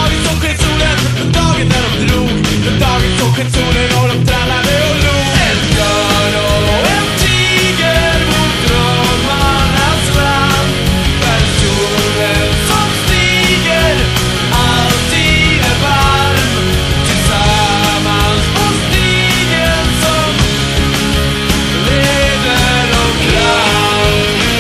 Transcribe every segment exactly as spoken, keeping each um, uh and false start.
dagen så sken solen, den dagen när de drog, den dagen så sken solen och de trallade och log. En björn och en tiger mot drömmarnas land, där solen som stiger alltid är varm, tillsammans på stigen som leder dem fram.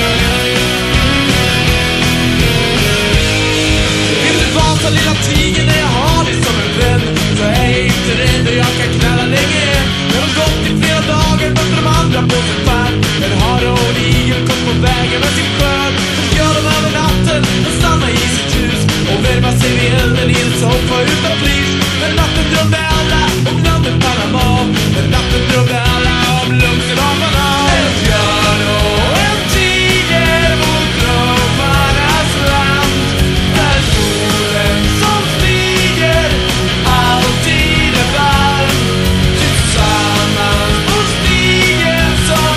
Vill du vara lilla tiger när jag har dig som en vän, så är jag inte rädd och jag kan knalla länge än. Jag har gått i flera dagar möter de andra på sin färd, en hare och en igel kom på vägen med sin skörd. Så gör de över natten och stannar i sitt hus och värma sig vid elden i en soffa utan plis. Men natten drömde alla om landet Panama, men natten drömde alla om lugnet av Panama. En björn och en tiger mot drömmarnas land, där solen som stiger alltid är varm, tillsammans på stigen som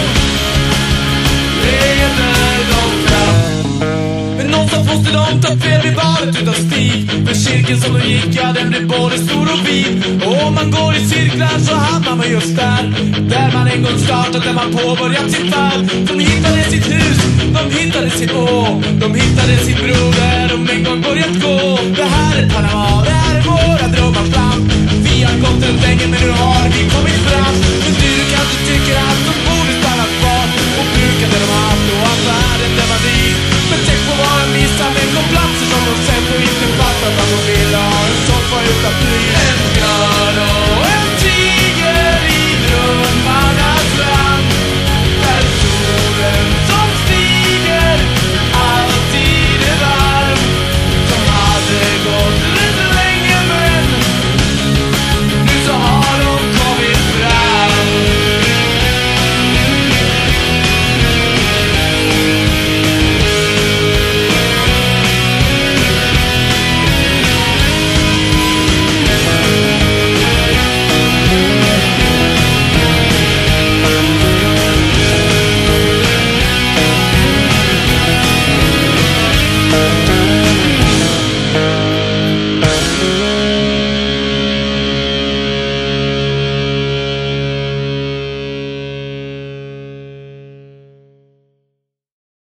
leder dem fram. Men någonstans måste de ta fel vid valet utav stig, för cirkeln som de gick, ja den blev både stor och vid. Och om man går i cirklar så hamnar man just där, där man en gång startat, där man påbörjat sin färd. De hittade sitt hus, de hittade sin å, de hittade sin bro där de en gång börjat gå. Det här är Panama, det här är våra drömmars land. Vi har gått runt länge men nu har vi kommit